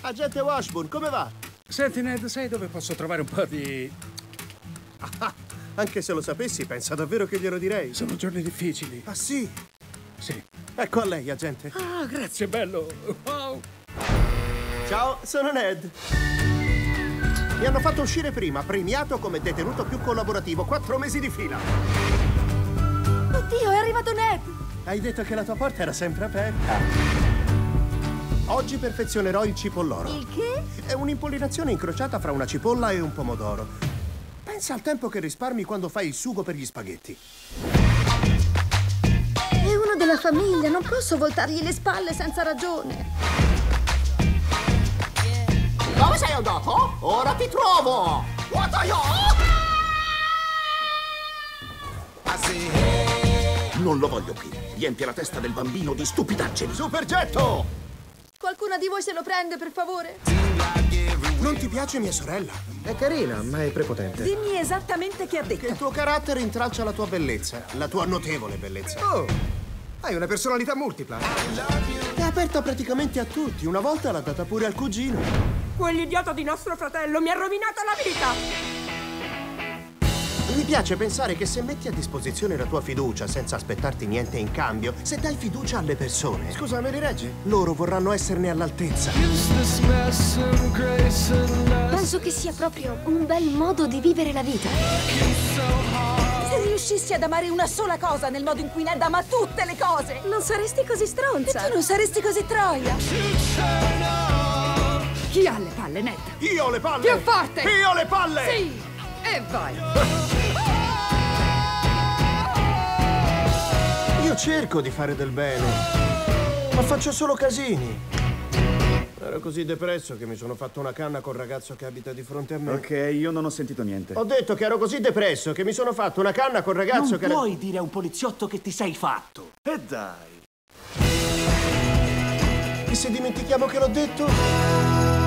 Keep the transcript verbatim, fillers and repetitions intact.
Agente Washburn, come va? Senti, Ned, sai dove posso trovare un po' di... Ah, anche se lo sapessi, pensa davvero che glielo direi? Sono giorni difficili. Ah, sì? Sì. Ecco a lei, agente. Ah, grazie, bello. Wow. Ciao, sono Ned. Mi hanno fatto uscire prima, premiato come detenuto più collaborativo, quattro mesi di fila. Oddio, è arrivato Ned! Hai detto che la tua porta era sempre aperta. Oggi perfezionerò il cipolloro. Il che? È un'impollinazione incrociata fra una cipolla e un pomodoro. Pensa al tempo che risparmi quando fai il sugo per gli spaghetti. È uno della famiglia, non posso voltargli le spalle senza ragione. Dove sei andato? Ora ti trovo! Guarda Non lo voglio qui. Riempie la testa del bambino di stupidaggini. Supergetto! Qualcuna di voi se lo prende, per favore? Non ti piace mia sorella? È carina, ma è prepotente. Dimmi esattamente che ha detto. Che il tuo carattere intralcia la tua bellezza, la tua notevole bellezza. Oh, hai una personalità multipla. È aperta praticamente a tutti. Una volta l'ha data pure al cugino. Quell'idiota di nostro fratello mi ha rovinato la vita! Mi piace pensare che se metti a disposizione la tua fiducia senza aspettarti niente in cambio, se dai fiducia alle persone... Scusa, me li reggi? Loro vorranno esserne all'altezza. Penso che sia proprio un bel modo di vivere la vita. Se riuscissi ad amare una sola cosa nel modo in cui Ned ama tutte le cose, Non saresti così stronza. e tu non saresti così troia. Chi ha le palle, Ned? Io ho le palle! Più forte! Io ho le palle! Sì! E vai! Io cerco di fare del bene, ma faccio solo casini. Ero così depresso che mi sono fatto una canna col ragazzo che abita di fronte a me. Ok, io non ho sentito niente. Ho detto che ero così depresso che mi sono fatto una canna col ragazzo Non che... puoi dire a un poliziotto che ti sei fatto. E dai. E se dimentichiamo che l'ho detto?